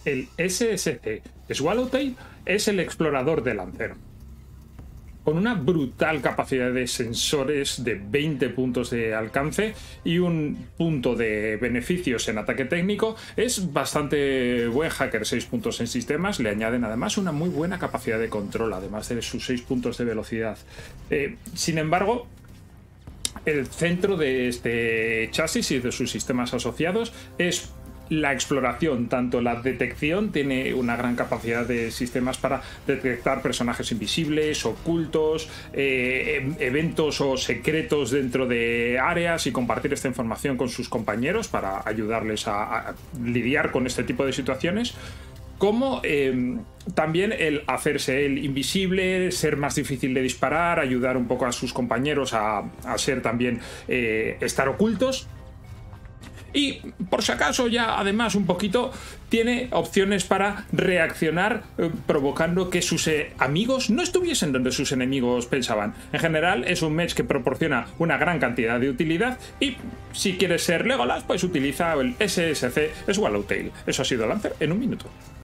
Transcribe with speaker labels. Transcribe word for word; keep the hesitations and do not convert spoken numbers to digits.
Speaker 1: El S S C Swallowtail es el explorador de Lancer, con una brutal capacidad de sensores de veinte puntos de alcance y un punto de beneficios en ataque técnico. Es bastante buen hacker, seis puntos en sistemas, le añaden además una muy buena capacidad de control, además de sus seis puntos de velocidad. Eh, sin embargo, el centro de este chasis y de sus sistemas asociados es la exploración, tanto la detección, tiene una gran capacidad de sistemas para detectar personajes invisibles, ocultos, eh, eventos o secretos dentro de áreas y compartir esta información con sus compañeros para ayudarles a, a lidiar con este tipo de situaciones. Como eh, también el hacerse el invisible, ser más difícil de disparar, ayudar un poco a sus compañeros a, a ser también eh, estar ocultos. Y por si acaso ya además un poquito tiene opciones para reaccionar eh, provocando que sus eh, amigos no estuviesen donde sus enemigos pensaban. En general es un mech que proporciona una gran cantidad de utilidad y si quieres ser Legolas pues utiliza el S S C Swallowtail. Eso ha sido Lancer en un minuto.